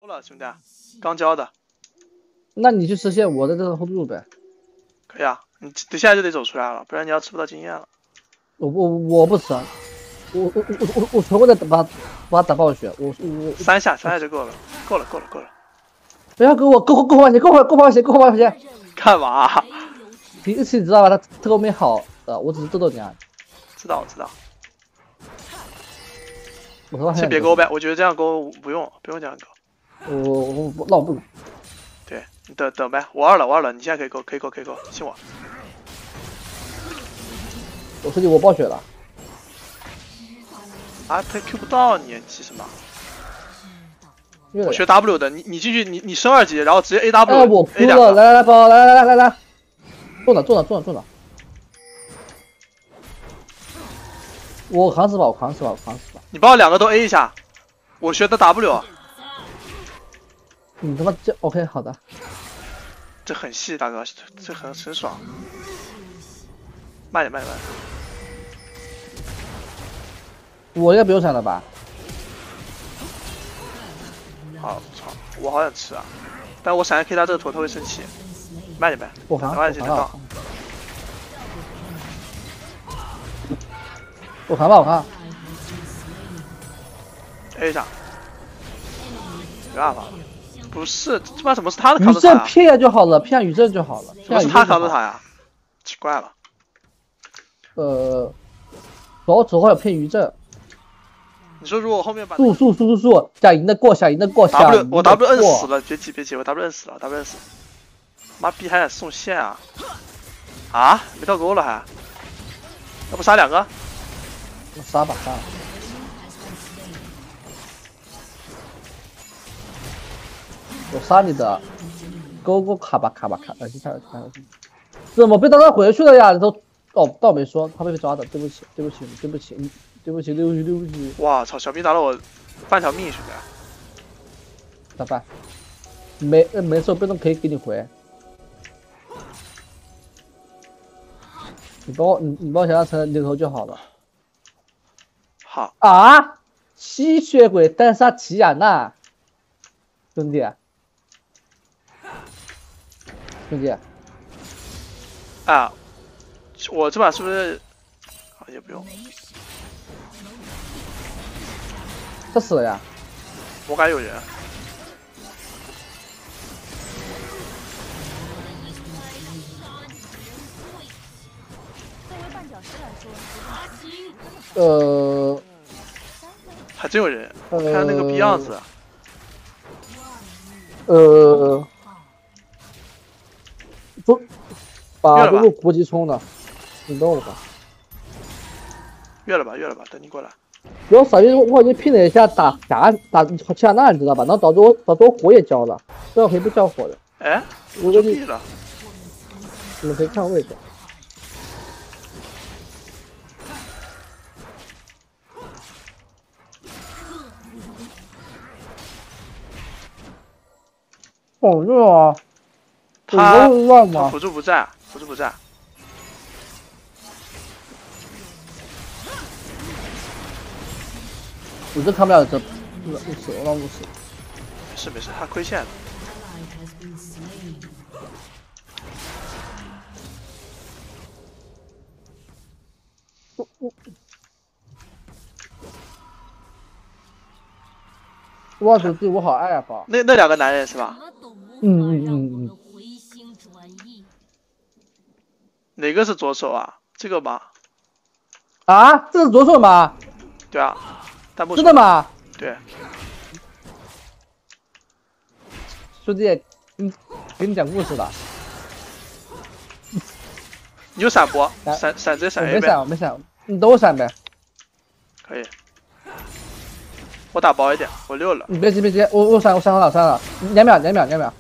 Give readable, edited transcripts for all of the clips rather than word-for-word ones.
了，兄弟，刚交的。 那你去实现我的这个 hold 住呗。 可以啊，你现在就得走出来了，不然你要吃不到经验了。 我不吃，我全部在把他打暴血，我 3下就够了，够了。 不要给我够花钱， 干嘛？ 第一次你知道吧？他特别好我只是逗你啊。 知道。 我说先别勾呗，我觉得这样勾不用这样勾。 那我不。 对，你等呗，我二了，你现在可以勾，信我。 我说你我暴血了。 啊，他 Q 不到你，急什么？我学 W 的，你进去，你升2级，然后直接 AW。 哎，我哭了，来宝，来，中了。我扛死吧。 你帮我2个都 A 一下，我学的 W。 你他妈这 OK 好的。 这很细，大哥，这很爽。慢点。 我应该不用闪了吧？ 好，操！我好想吃啊，但我闪 K 他这个头他会生气。慢点呗， 我扛。我扛。 A 一下，没办法，不是，这把怎么是他的扛着塔？骗下就好了，骗余震就好了。 怎么是他扛着塔呀？奇怪了。 左后有骗余震。 你说如果后面把速，想赢得过。 我 W 摁死了，别急，我 W 摁死了。妈逼还得送线啊！啊，没到钩了还？要不杀2个？ 杀吧。我杀你的，勾卡吧，怎么被他回去了呀？你都倒没说，他被抓的，对不起，溜须。 哇操！小兵拿了我半条命，兄弟。 咋办？没事，被动可以给你回。你帮我想象成牛头就好了。 好啊！吸血鬼单杀奇亚娜，兄弟。 啊，我这把是不是？啊，也不用。 他死了呀！ 我感觉有人。还真有人，我看那个逼样子。 把这个国际冲了，你等我吧。 越了吧，等你过来。 主要傻逼，我已经拼了一下打奇亚娜，你知道吧？然后导致我火也交了，这样可以不交火的。 哎，我就毙了。 你们可以看位置。好热啊！ 他辅助不在。 我真看不了这，我让误死。 没事，他亏线了。 哇塞，对我好爱啊，宝。 那2个男人是吧？哪个是左手啊？这个吗？ 啊，这是左手吗？ 对啊， 真的吗？ 对。 兄弟，给你讲故事了。 你有闪不？闪直接闪 A 呗。 没闪，你等我闪呗。 可以。我打薄一点，我6了。 你别急，我闪了，2秒。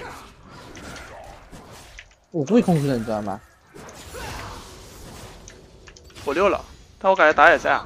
我故意控制的，你知道吗？ 我6了，但我感觉打野在啊。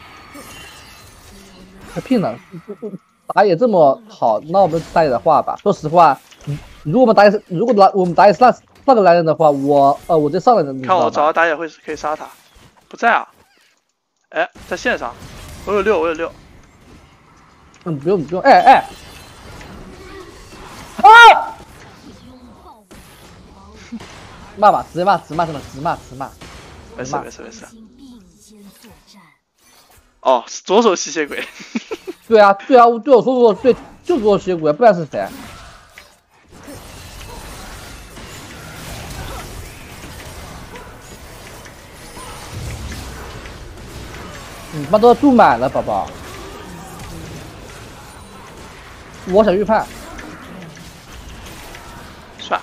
他拼了，打野这么好，那我们打野的话吧。说实话，如果我们打野是那个男人的话，我这上来的。 看我找到打野可以杀他，不在啊。哎，在线上，我有6。 不用，哎， 骂吧，直接骂，直骂，真的直骂。 没事。哦，是左手吸血鬼。 对啊，我说对，就是我吸血鬼，不然是谁？你他妈都要注满了，宝宝。我想预判。 算。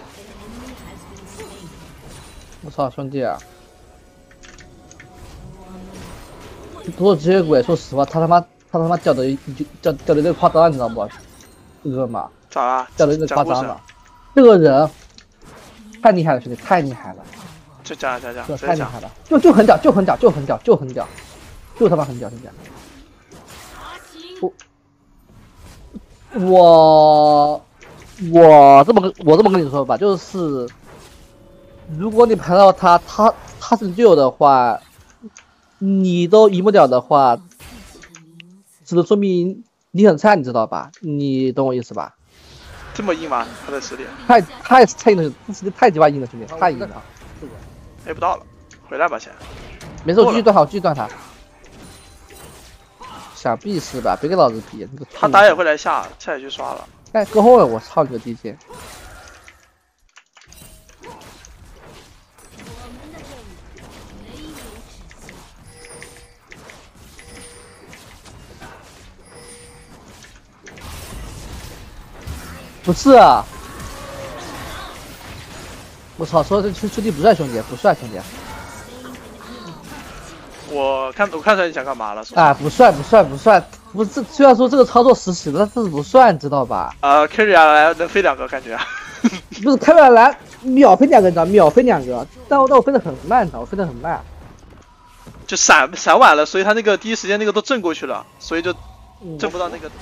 我操，兄弟啊！多吸血鬼，说实话，他他妈掉的有点夸张，你知道不？这个嘛， 咋了？ 掉的有点夸张了。这个人太厉害了，兄弟，太厉害了。 就讲， 太厉害了，就很屌，就他妈很屌，真的。我这么跟你说吧，就是如果你排到他是6的话，你都赢不了的话，只能说明你很菜，你知道吧？你懂我意思吧？ 这么硬吗？他的实力？ 太硬了，这实力太鸡巴硬了，兄弟，太硬了。 A 不到了，回来吧先。 没事，我继续断他。想必是吧？别跟老子比。 他打野会来下也去刷了。 哎，搁后了，我操你个地界！不是啊！我操，说这兄弟不帅，兄弟不帅，兄弟。 我看出来你想干嘛了？ 啊，不帅，不是。虽然说这个操作实习了，但是不帅，你知道吧 ？carry 来能飞2个，感觉。 不是 carry 来秒飞2个，你知道？秒飞2个，但我飞得很慢，你知道？我飞得很慢。 就闪晚了，所以他那个第一时间那个都震过去了，所以就震不到那个。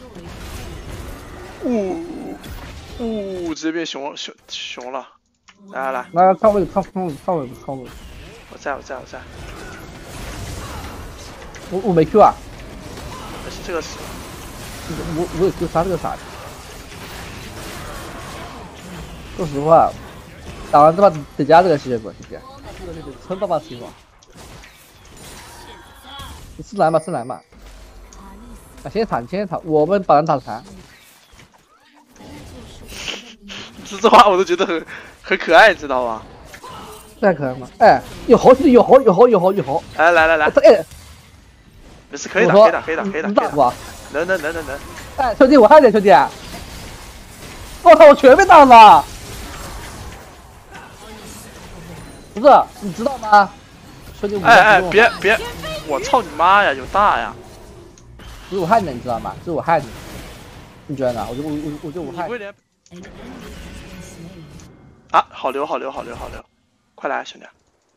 直接变熊了。来， 看位，看位。 我在。 我没 Q 啊。 这个是。 我有 Q 杀这个傻子。说实话，打完这把得加这个吸血鬼，兄弟，撑到把死亡。是蓝吧。啊，先塔，我们把人打残。 这话我都觉得很可爱，知道吧？ 太可爱了！哎，有猴！ 哎，来！ 哎， 没事，可以打！ 能打不？ 能！ 哎，兄弟，我害你，兄弟！我操，我全被打了！不是，你知道吗？兄弟， 哎，别！我操你妈呀，有大呀！ 这是我害你，你知道吗？这是我害你，你觉得呢？我觉得我害你。 啊，好溜！快来，兄弟！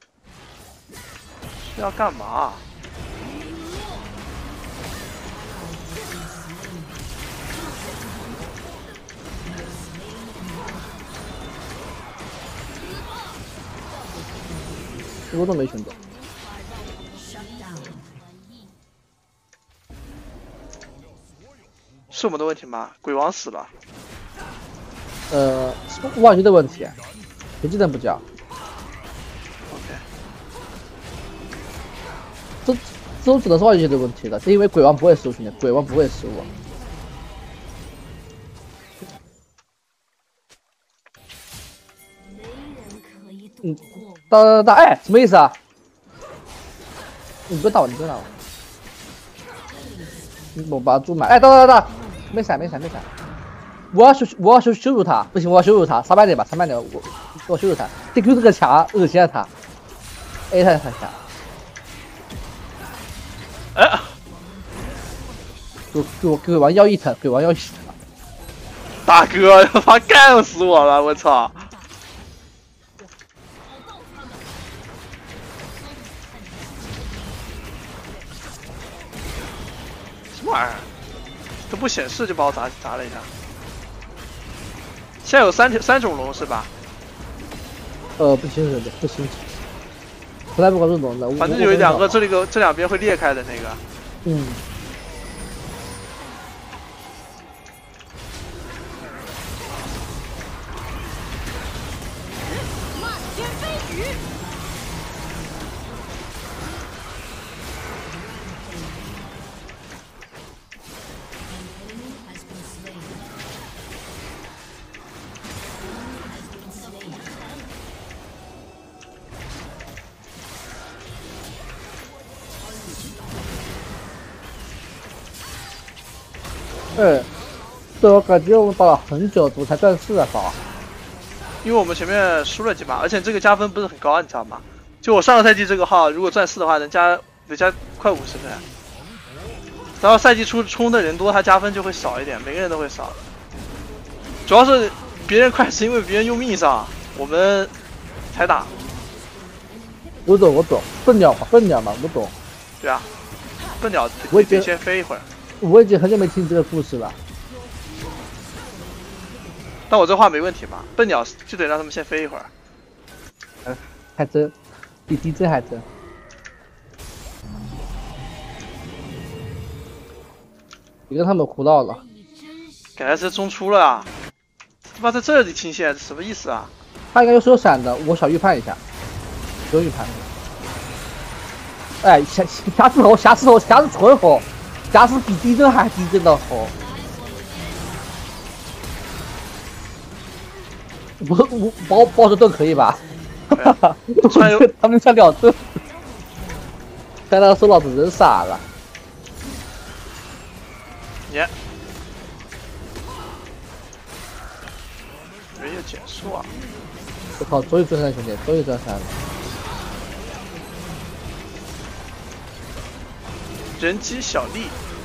是要干嘛？ 我都没选择。 是我们的问题吗？鬼王死了。 忘记的问题，别技能不交。 OK。 这只能是忘记的问题了，是因为鬼王不会失误，兄弟，鬼王不会失误。打，哎，什么意思啊？你别打我！我把他注满，哎，打，没闪。我要羞辱他，不行，我要羞辱他，300点吧，我羞辱他。DQ 这个强，恶心了他。A 太强。 哎， 给我鬼王要一层， 大哥，他干死我了，我操！什么玩意儿？都不显示就把我砸了一下。现在有三种龙是吧？ 不清楚，从来不关注龙的。 反正有2个，这两边会裂开的那个。 嗯。 对，我感觉我们打了很久，怎么才钻4啊，宝？ 因为我们前面输了几把，而且这个加分不是很高，你知道吗？就我上个赛季这个号，如果钻4的话，得加快50分。然后赛季初冲的人多，他加分就会少一点，每个人都会少。主要是别人快是因为别人用命上，我们才打。 我懂，笨鸟嘛，我懂。 对啊，笨鸟得先飞一会儿。 我已经很久没听这个故事了。 但我这话没问题嘛？笨鸟就得让他们先飞一会儿。 还真，比地震还真。你跟他们胡闹了。 感觉是中出了啊！他妈在这里清线，什么意思啊？ 他应该有闪的，我小预判一下。有预判。哎，瑕疵猴，纯猴，瑕疵比地震还地震的猴。我包着盾可以吧？哈哈，他们想两盾，看到说老子人傻了。 耶，没有减速啊！ 我靠，终于钻3，兄弟，终于钻3了。 人机小丽。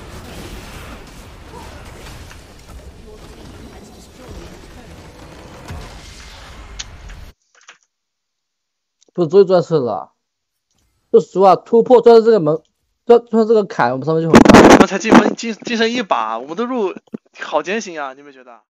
不是终于钻4了，说实话，突破钻这个门，钻这个坎，我们上面就很快。 我们才进升1把，我们的路好艰辛啊！你们觉得？